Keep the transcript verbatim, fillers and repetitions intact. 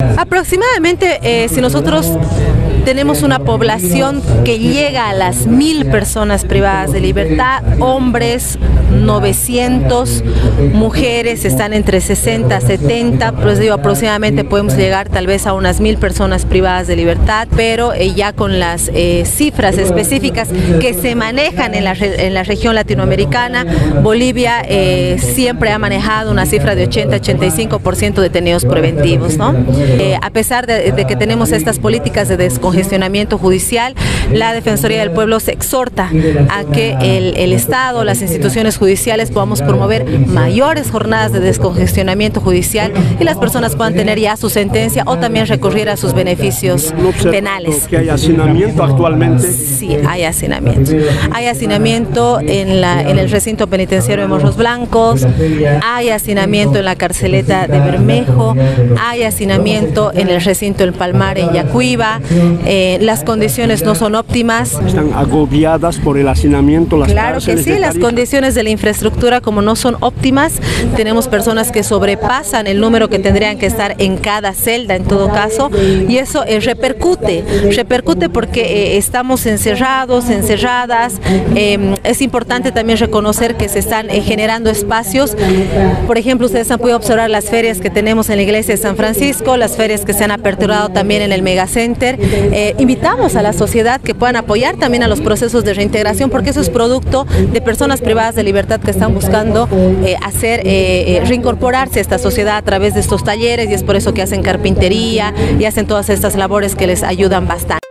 Aproximadamente, eh, si nosotros tenemos una población que llega a las mil personas privadas de libertad, hombres novecientos, mujeres están entre sesenta a setenta, pues digo, aproximadamente podemos llegar tal vez a unas mil personas privadas de libertad, pero eh, ya con las eh, cifras específicas que se manejan en la, en la región latinoamericana, Bolivia eh, siempre ha manejado una cifra de ochenta a ochenta y cinco por ciento de detenidos preventivos, ¿no? Eh, a pesar de, de que tenemos estas políticas de descongestionamiento judicial, la Defensoría del Pueblo se exhorta a que el, el Estado, las instituciones judiciales podamos promover mayores jornadas de descongestionamiento judicial y las personas puedan tener ya su sentencia o también recurrir a sus beneficios penales. ¿Que hay hacinamiento actualmente? Sí, hay hacinamiento. Hay hacinamiento en, la, en el recinto penitenciario de Morros Blancos, hay hacinamiento en la carceleta de Bermejo, hay hacinamiento en el recinto del Palmar en Yacuiba, eh, las condiciones no son óptimas. ¿Están agobiadas por el hacinamiento las Claro que sí, las condiciones de la infraestructura como no son óptimas, tenemos personas que sobrepasan el número que tendrían que estar en cada celda en todo caso, y eso eh, repercute, repercute porque eh, estamos encerrados, encerradas. Eh, es importante también reconocer que se están eh, generando espacios. Por ejemplo, ustedes han podido observar las ferias que tenemos en la iglesia de San Francisco, las ferias que se han aperturado también en el Megacenter. Eh, invitamos a la sociedad que puedan apoyar también a los procesos de reintegración, porque eso es producto de personas privadas de libertad que están buscando eh, hacer, eh, eh, reincorporarse a esta sociedad a través de estos talleres, y es por eso que hacen carpintería y hacen todas estas labores que les ayudan bastante.